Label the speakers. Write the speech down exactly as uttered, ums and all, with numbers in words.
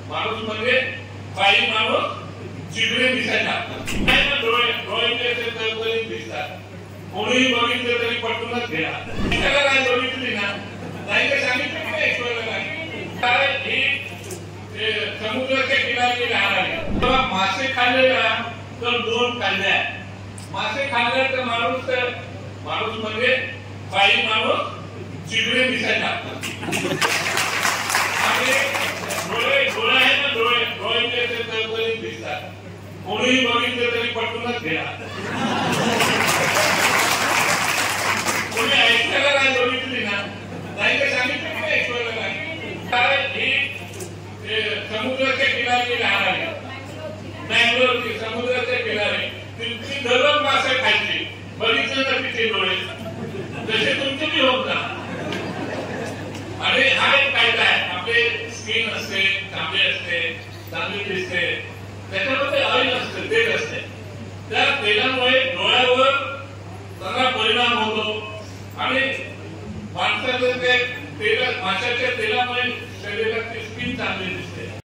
Speaker 1: माणूस म्हणजे बाई माणूस चिडले दिसायला डोळे डोळे दिसतात. कोणीही बघितलं तरी पटूनच घ्या. त्याला नाही बघितली ना नाही तर सांगितलं की नाही काय ही समुद्राच्या किनारी राहणारी तेव्हा मासे खाल्ले ना तर दोन कांद्या मासे खाल्ले तर माणूस तर माणूस म्हणजे बाई माणूस चिडले दिसायला डोळे डोळे आहे ना डोळे डोळे दिसतात. कोणीही बघितलं तरी पटूनच घ्या. कोणी ऐकायला नाही बघितली ना नाही तर सांगितलं की नाही काय ही समुद्राच्या किनारी राहणारी बँगलोरची समुद्राच्या किनारी तिची दररोज मासे खायची. बघितलं तर तिचे डोळे जसे तुमचे बी होत ना. आणि हा एक फायदा आहे. आपले स्किन असते चांगली असते चांगली दिसते त्याच्यामध्ये ऑइल असते तेल असते. त्या तेलामुळे डोळ्यावर चांगला परिणाम होतो आणि माणसाचं ते तेल माशाच्या तेलामुळे शरीराची स्किन चांगली दिसते.